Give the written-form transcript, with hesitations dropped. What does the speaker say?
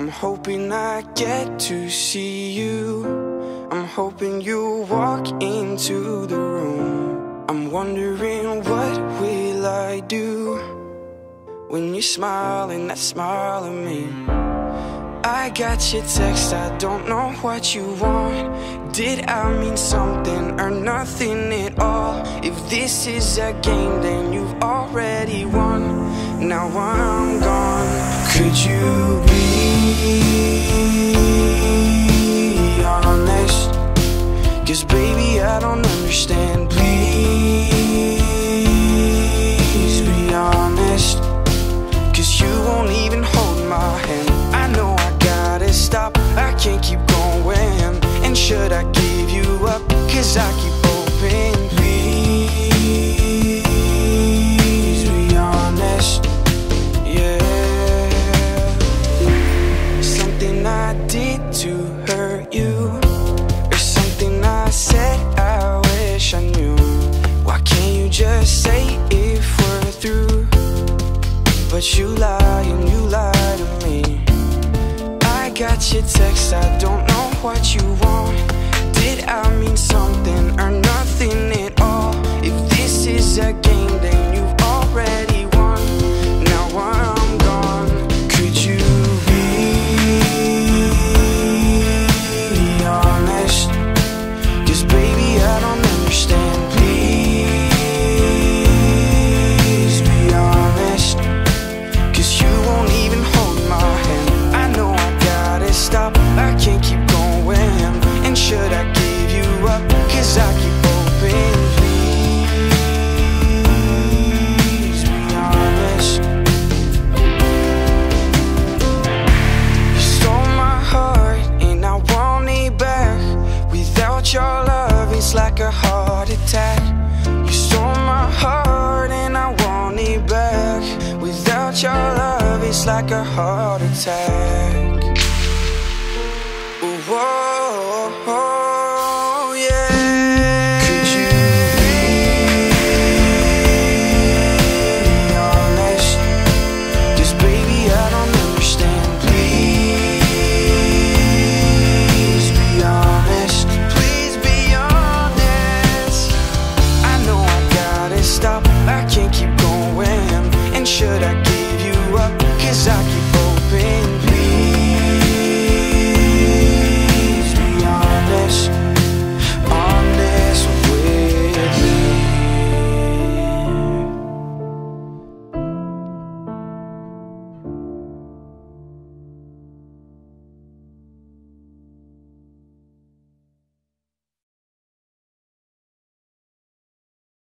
I'm hoping I get to see you. I'm hoping you walk into the room. I'm wondering what will I do when you smile and that smile at me. I got your text, I don't know what you want. Did I mean something or nothing at all? If this is a game, then you've already won. Now I'm gone. Could you be honest? 'Cause baby, I don't understand. Please be honest. 'Cause you won't even hold my hand. I know I gotta stop, I can't keep going. And should I give you up? 'Cause I keep hoping. Please be honest. Yeah. Something I did to hurt you, or something I said I wish I knew. Why can't you just say if we're through? But you lie and you lie to me. I got your text, I don't know what you want. Did I mean something or nothing at all? If this is a game, then you've already won. Now I'm gone. Could you be honest? 'Cause baby, I don't understand. Please be honest. 'Cause you won't even hold my hand. I know I gotta stop, I can't keep going. And should I give you up? 'Cause I keep hoping. Please be honest. You stole my heart and I want it back. Without your love, it's like a heart attack. You stole my heart and I want it back. Without your love, it's like a heart attack.